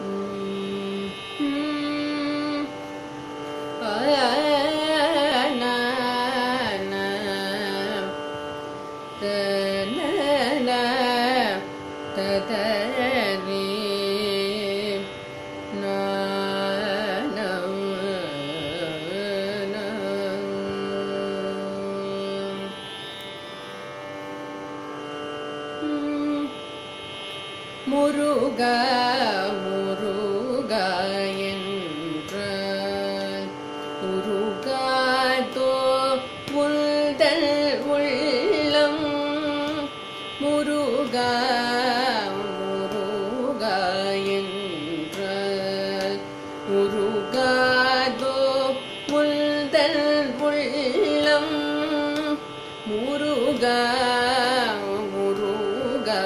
முருகா முருகா என்றால் உருகாதோ உள்தல் உள்ளம். முருகா முருகா என்றால் உருகாதோ உள்தல் உள்ளம். முருகா முருகா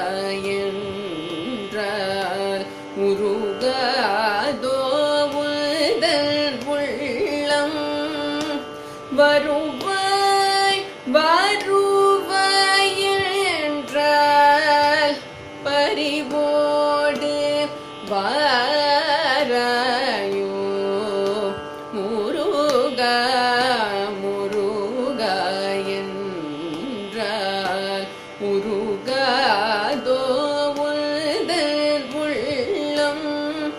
என்றால் உருகாதோ உள்தல் உள்ளம். வருவாய் வருவாய் என்றால் பரிவோடு வாராயோ. முருகா முருகா என்றால் உருகாதோ உள்தல் உள்ளம்.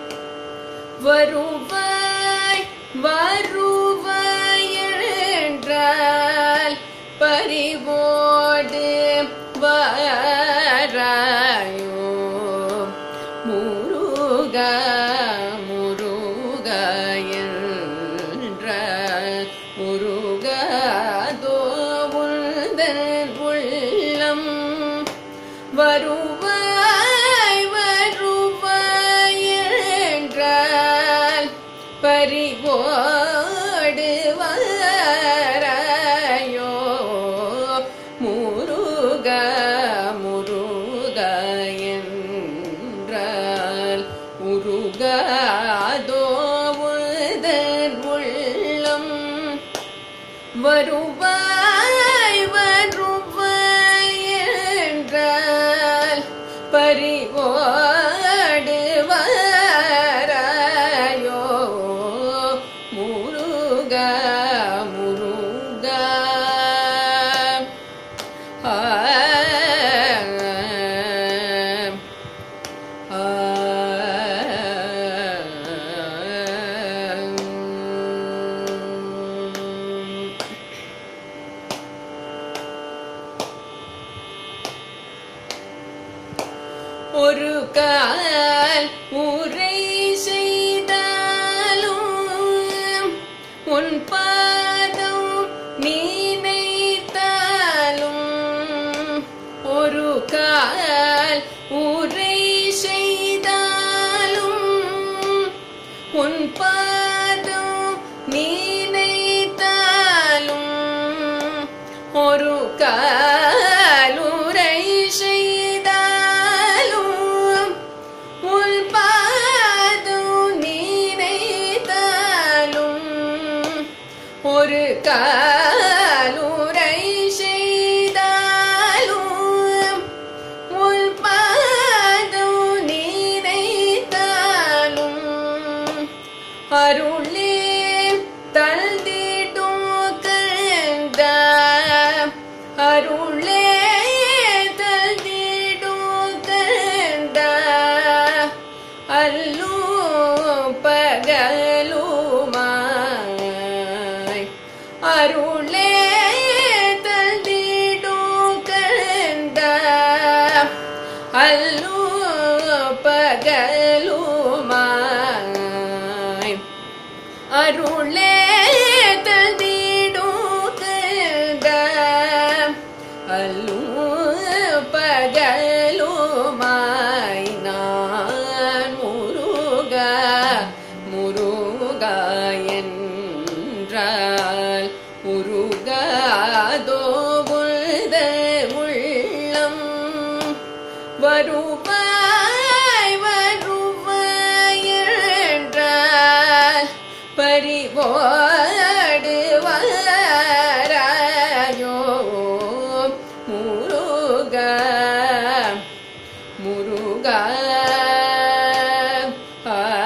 வருவாய் வருவாய் என்றால் பரிவோடு வாராயோ. முருகா முருகா என்றால் முருகாதோ உள்தல் உள்ளம். வருவாய் வருவாய் என்றால் பரிவோடு வாராயோ. முருகா முருகா என்றால் உருகாதோ உள்தல் உள்ளம். வருவாய் வருவாய் என்றால் பரிவோடு வாராயோ. முருகா முருகா ஒரு கால் உரை செய்தாலும் உன் பாதம் நினைத்தாலும். ஒரு கால் உரை செய்தாலும் உன் பாதம் நினைத்தாலும். ஒரு கால் உரை செய்தாலும் உன் பாதம் நினைத்தாலும். ஒரு காலுரை செய்தாலும் உன் பாதம் நினைத்தாலும். அருளே தந்திடும் கந்தா அருளே தந்திடும் கந்தா. அல்லும் பகலுமாய் அருளே தந்திடும் கந்தா. அல்லும் பகலுமாய் அருளே தந்திடும் கந்தா. அல்லும் பகலுமாய் நான் முருகா முருகா என்றால் உருகாதோ உள்தல் உள்ளம். வருவாய் வருவாய் என்றால் பரிவோடு வாராயோ. முருகா முருகா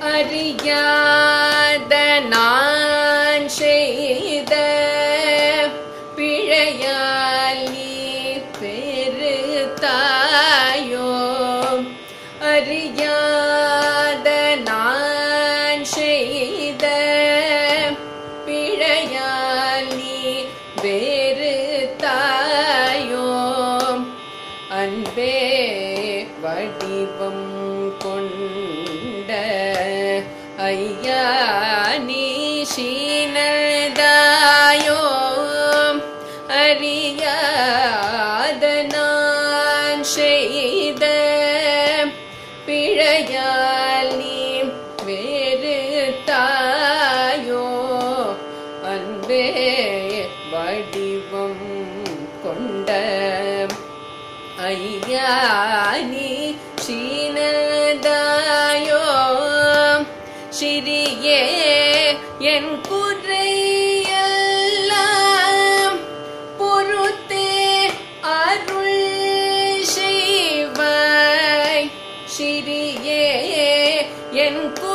அறியாத நான் செய்த பிழையால் நீ பெருத்தாயோ. அறியாத நான் செய்த பிழையால் நீ வெறுத்தாயோ. அன்பே வடிவம் கொண்ட ஐயா நீ சீனதாயோ. அறியாத நான் செய்த பிழையால் நீ வெறுத்தாயோ. அன்பே வடிவம் கொண்ட ஐயா நீ சீனதாயோ. சிறியே என் குறையெல்லாம் பொறுத்தே அருள் செய்வாய். சிறியே என்